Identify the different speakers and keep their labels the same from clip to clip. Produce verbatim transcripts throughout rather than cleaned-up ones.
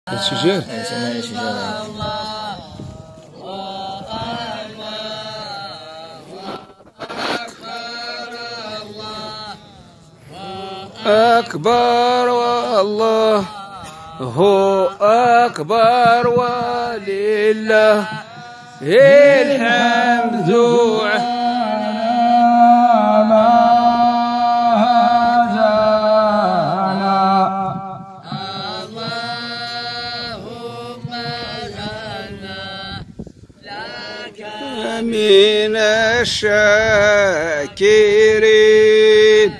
Speaker 1: الشجير
Speaker 2: سمعني الشجير.
Speaker 1: أكبر والله هو أكبر ولله الحمد من الشاكرين.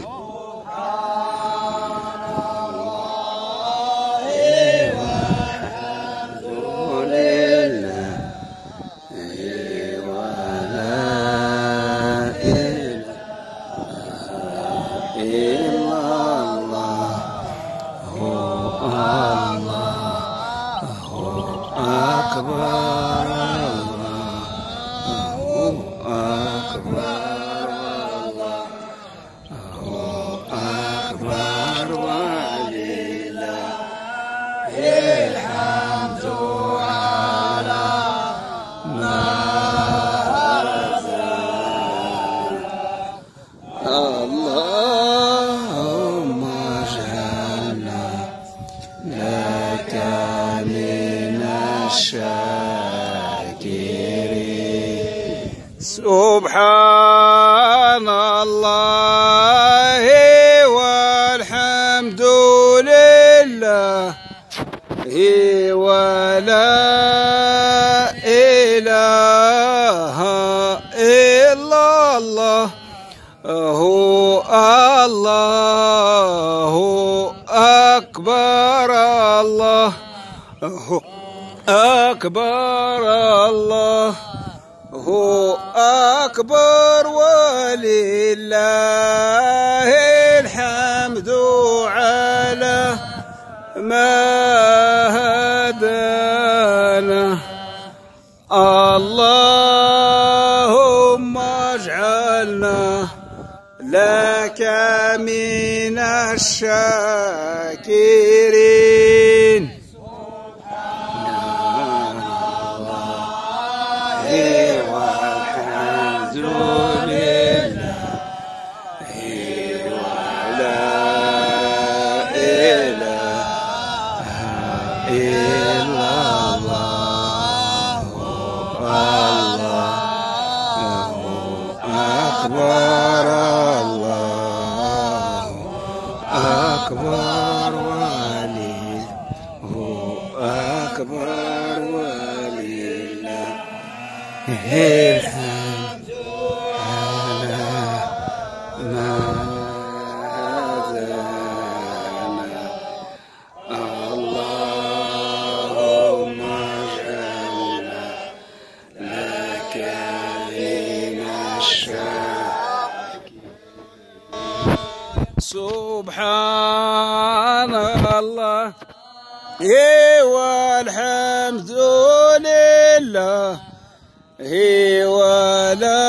Speaker 1: اللهم اجعلنا لك من الشاكرين. سبحان الله والحمد لله ولا إله إلا الله هو الله أكبر الله هو أكبر الله هو أكبر ولله الحمد على ما هدانا. اللهم اجعلنا لك من الشاكرين. سبحان الله والحمد لله ولا إله إلا الله الله أكبر أكبر ولي هو أكبر ولله الحمد على ما هدانا. اللهم اجعلنا لك من الشاكرين. سبحان الله والحمد لله ولا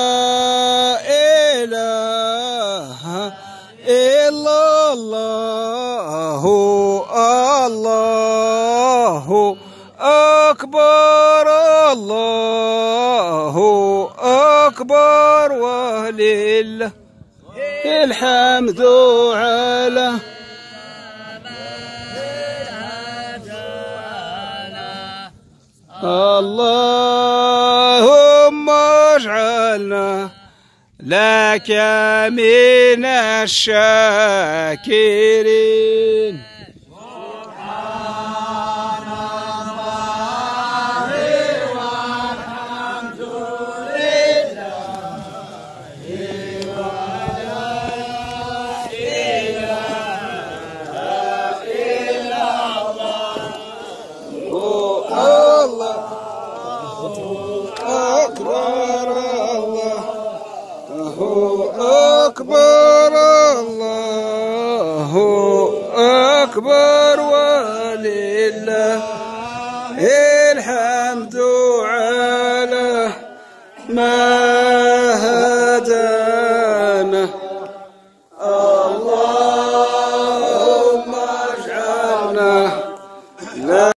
Speaker 1: إله إلا الله الله أكبر الله أكبر ولله الحمد على اللهم اجعلنا لك من الشاكرين. أكبر الله أكبر ولله الحمد على ما هدانا. اللهم اجعلنا لا